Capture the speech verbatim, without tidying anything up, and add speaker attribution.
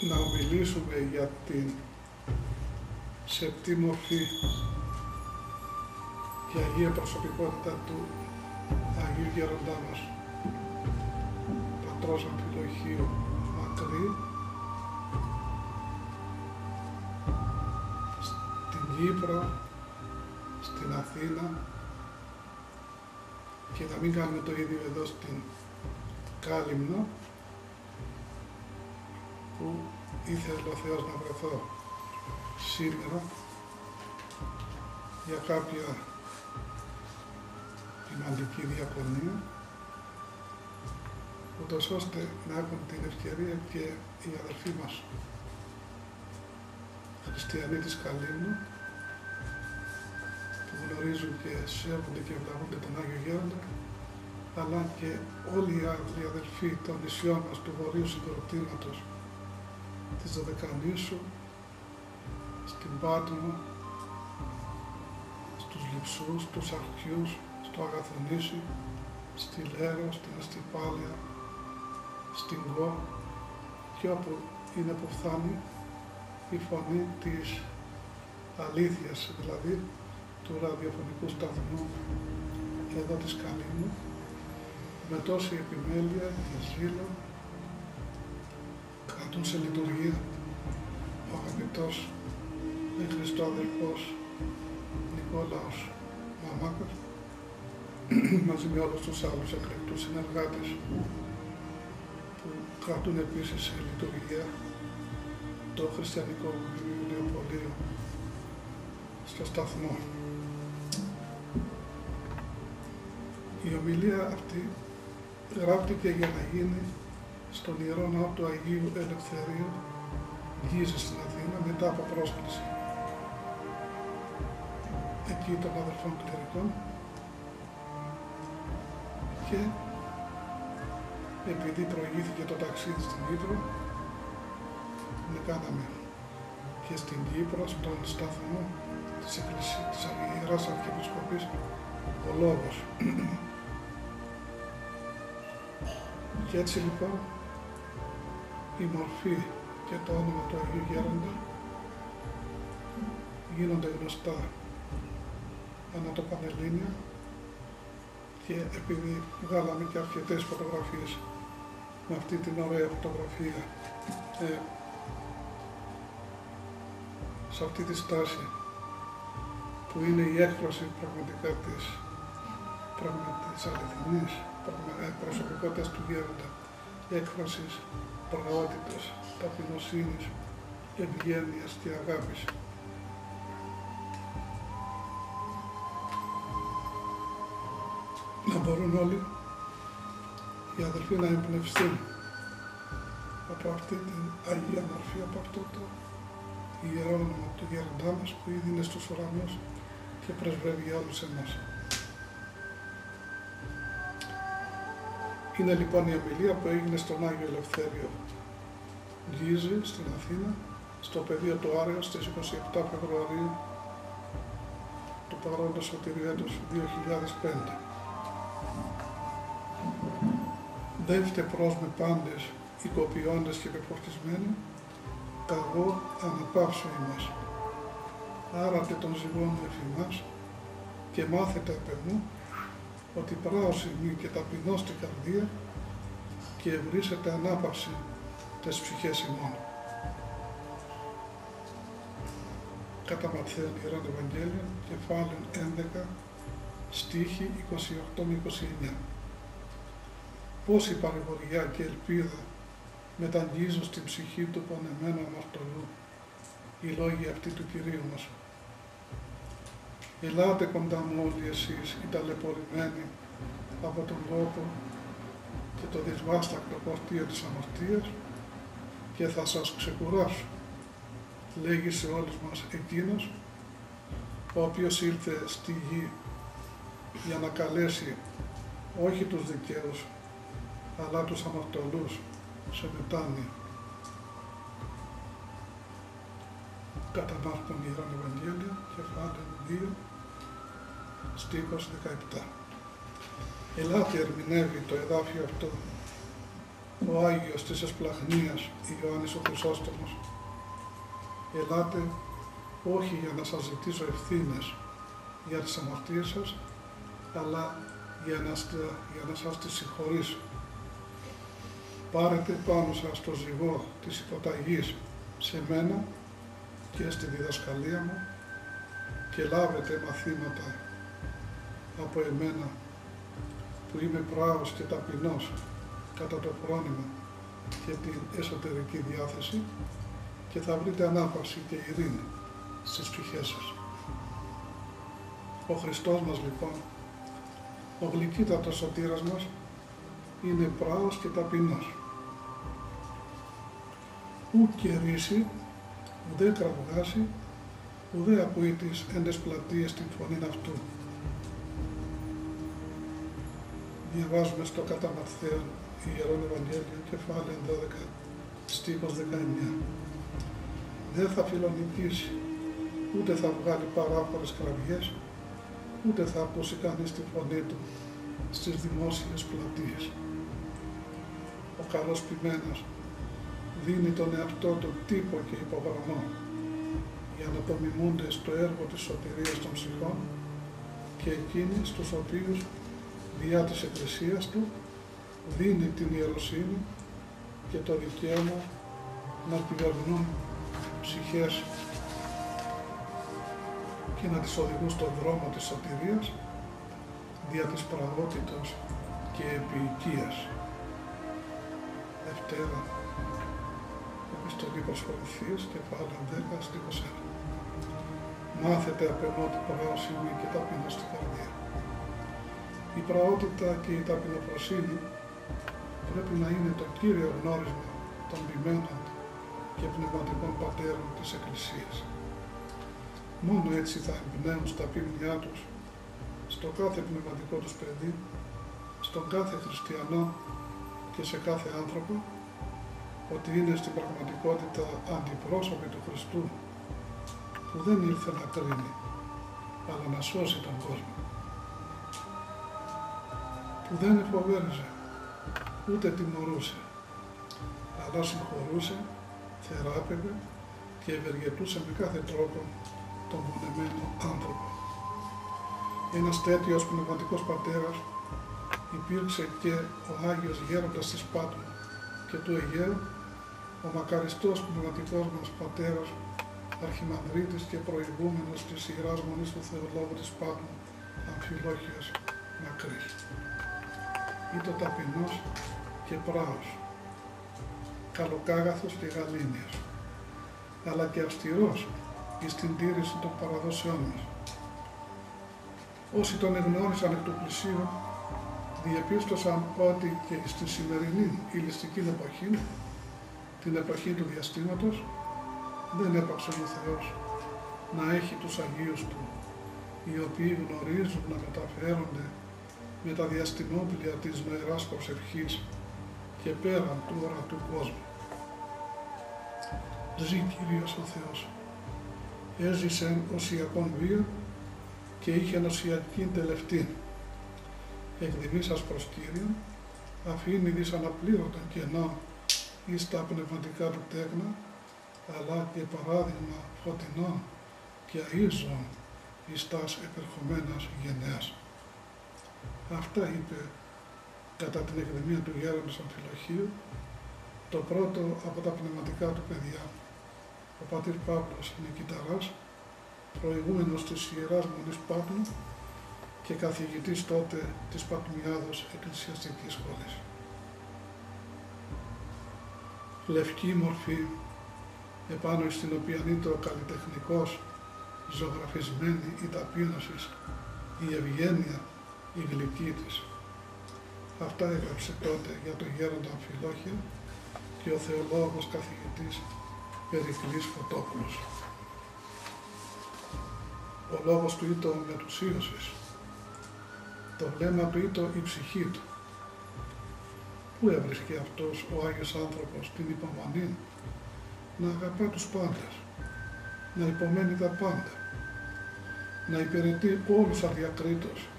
Speaker 1: να ομιλήσουμε για την σεπτή μορφή και Αγία Προσωπικότητα του Αγίου Γέροντά μας, πατρός Αμφιλοχίου Μακρύ, στην Κύπρο, στην Αθήνα, και να μην κάνουμε το ίδιο εδώ στην Κάλυμνο, που ήθελε ο Θεός να βρεθώ σήμερα για κάποια ποιμαντική διακονία, ούτως ώστε να έχουν την ευκαιρία και οι αδελφοί μας χριστιανοί της Καλύμνου, που γνωρίζουν και σέβονται και ευλαβούνται τον Άγιο Γέροντα, αλλά και όλοι οι άλλοι αδελφοί των νησιών μας του βορείου συγκροτήματος της Δωδεκανήσου, στην Πάτμο, στους Λειψούς, στους Αρχιούς, στο Αγαθονήσι, στη Λέρο, στην Αστυπάλαια, στην Γο, και όπου είναι που φτάνει η φωνή της αλήθειας, δηλαδή του ραδιοφωνικού σταθμού εδώ της Καλύμνου, με τόση επιμέλεια και ζήλο κρατούν σε λειτουργία ο αγαπητός εν Χριστώ αδελφός Νικόλαος Μαμάκος, μαζί με όλους τους άλλους εκλεκτούς συνεργάτες που κρατούν επίσης σε λειτουργία το χριστιανικό βιβλιοπωλείο στο σταθμό. Η ομιλία αυτή γράφτηκε για να γίνει στον Ιερό Ναό του Αγίου Ελευθερίου Γκίζης στην Αθήνα, μετά από πρόσκληση εκεί των αδελφών κληρικών, και επειδή προηγήθηκε το ταξίδι στην Κύπρο, με κάναμε και στην Κύπρο, στον σταθμό της Εκκλησίας της Ιεράς Αρχιεπισκοπής ο Λόγος. Και έτσι λοιπόν η μορφή και το όνομα του Αγίου Γέροντα γίνονται γνωστά ανά το Πανελλήνιο, και επειδή βγάλαμε και αρκετές φωτογραφίες με αυτή την ωραία φωτογραφία ε, σε αυτή τη στάση που είναι η έκφραση πραγματικά της, της αληθινής προσωπικότητας του Γέροντα, έκφρασης πραγματικότητας, ταπεινοσύνης, ευγένειας και αγάπης. Να μπορούν όλοι οι αδελφοί να εμπνευστούν από αυτή την Αγία Μορφή, από αυτό το ιερό όνομα του Γέροντά μας, που ήδη είναι στους ουρανούς και πρεσβεύει για όλους εμάς. Είναι λοιπόν η ομιλία που έγινε στον Άγιο Ελευθέριο Γκίζη στην Αθήνα, στο πεδίο του Άρεως, στις είκοσι επτά Φεβρουαρίου του παρόντος σωτηρίου έτους δύο χιλιάδες πέντε. Δεύτε προς με πάντες, οικοποιώντες και πεπορτισμένοι, καγώ αναπαύσω ημάς. Άρατε των ζυγών μου εφημάς, και μάθετε απ' εμού, ότι πράωση μη και ταπεινώς την καρδία, και ευρύσετε ανάπαυση τες ψυχές ημών. Κατά Ματθαίον Ιερών Ευαγγέλιων, κεφάλαιο έντεκα, στίχοι είκοσι οκτώ με είκοσι εννιά. Πόση παρηγοριά και ελπίδα μεταγγίζουν στην ψυχή του πονεμένου αμαρτωλού οι λόγοι αυτοί του Κυρίου μας. Ελάτε κοντά μου όλοι εσείς οι ταλαιπωρημένοι από τον τόπο και το δυσβάστακτο φορτίο της αμαρτίας, και θα σας ξεκουράσω, λέγει σε όλους μας εκείνος, ο οποίος ήλθε στη γη για να καλέσει όχι τους δικαίους, αλλά τους αμαρτωλούς σε μετάνοια. Κατά Μάρκον Ιερών Ευαγγέλιο, κεφάλαιο δύο, στίχος δεκαεπτά. Ελάτε ερμηνεύει το εδάφιο αυτό ο Άγιος της Εσπλαχνίας Ιωάννης ο Χρυσόστομος. Ελάτε όχι για να σας ζητήσω ευθύνες για τις αμαρτίες σας, αλλά για να, για να σας τις συγχωρήσω. Πάρετε πάνω σας το ζυγό της υποταγής σε μένα και στη διδασκαλία μου και λάβετε μαθήματα από εμένα που είμαι πράος και ταπεινός κατά το φρόνημα και την εσωτερική διάθεση και θα βρείτε ανάπαυση και ειρήνη στις ψυχές σας. Ο Χριστός μας λοιπόν, ο γλυκύτατος σωτήρας μας, είναι πράος και ταπεινός. Ου κερίσει, ουδέ κραυγάσει, ουδέ ακούει τις έντες πλατείες την φωνήν αυτού. Διαβάζουμε στο κατά Ματθαίον Ιερόν Ευαγγέλιο, κεφάλαιο δώδεκα, στίχος δεκαεννιά. Δεν θα φιλονικήσει, ούτε θα βγάλει παράφορες κραυγές, ούτε θα ακούσει κανείς τη φωνή του στις δημόσιες πλατείες. Ο καλός ποιμένας δίνει τον εαυτό του τύπο και υπογραμμό για να το μιμούνται στο έργο της σωτηρίας των ψυχών και εκείνοι στους οποίους διά της Εκκλησίας του δίνει την ιεροσύνη και το δικαίωμα να κυβερνούν ψυχές και να τις οδηγούν στον δρόμο της σωτηρίας δια της πραγότητος και επιοικίας. Δευτέρα, Επιστολή προς Κορινθίους, κεφάλαιο δέκα, στίχος ένα. Μάθετε απ' εμώ την πραοσύνη και ταπεινώ στην καρδία. Η πραότητα και η ταπεινοφροσύνη πρέπει να είναι το κύριο γνώρισμα των ποιμένων και πνευματικών πατέρων της Εκκλησίας. Μόνο έτσι θα εμπνέουν στα ποιμνιά τους, στο κάθε πνευματικό τους παιδί, στον κάθε χριστιανό και σε κάθε άνθρωπο, ότι είναι στην πραγματικότητα αντιπρόσωποι του Χριστού, που δεν ήρθε να κρίνει, αλλά να σώσει τον κόσμο. Που δεν εφοβέριζε, ούτε τιμωρούσε, αλλά συγχωρούσε, θεράπευε και ευεργετούσε με κάθε τρόπο τον πονεμένο άνθρωπο. Ένας τέτοιος πνευματικός πατέρας υπήρξε και ο Άγιος Γέροντας της Πάτμου και του Αιγαίου, ο μακαριστός πνευματικός μας πατέρας, αρχιμανδρίτης και προηγούμενος της Ιεράς Μονής του Θεολόγου της Πάτμου, Αμφιλόχιος Μακρύς. Ήτο ταπεινός και πράος, καλοκάγαθος και γαλήνιος, αλλά και αυστηρός εις την τήρηση των παραδόσεών μας. Όσοι τον εγνώρισαν εκ του πλησίου, διεπίστωσαν ότι και στη σημερινή ηλιστική εποχή, την εποχή του διαστήματος, δεν έπαψε ο Θεός να έχει τους Αγίους Του, οι οποίοι γνωρίζουν να μεταφέρονται με τα διαστημόπλια της νοεράς προσευχής και πέραν του ορατού κόσμου. Ζει Κύριος ο Θεός. Έζησε οσιακόν βίο και είχε νοσιακήν τελευτήν. Εκδημήσας προς Κύριον, αφήνει δις αναπλήρωτον κενά εις τα πνευματικά του τέκνα, αλλά και παράδειγμα φωτεινών και αΐζων εις τας επερχομένας γενναίας. Αυτά είπε κατά την εκδημία του γέροντος Αμφιλοχίου, το πρώτο από τα πνευματικά του παιδιά, ο πατήρ Παύλος Νικηταράς, προηγούμενος της Ιεράς Μονής Πάτμου και καθηγητής τότε της Πατμιάδος Εκκλησιαστικής Σχολής. Λευκή μορφή, επάνω στην οποία είναι ο καλλιτεχνικός, ζωγραφισμένη η ταπείνωση, η ευγένεια, η γλυκή της. Αυτά έγραψε τότε για τον γέροντα Αμφιλόχιο και ο θεολόγος καθηγητής Περικλής Φωτόπουλος. Ο λόγος του ήτο μετουσίωσης, το βλέμμα του ήτο η ψυχή του. Πού έβρισκε αυτός ο Άγιος άνθρωπος την υπομονή να αγαπά τους πάντες, να υπομένει τα πάντα, να υπηρετεί όλους αδιακρίτως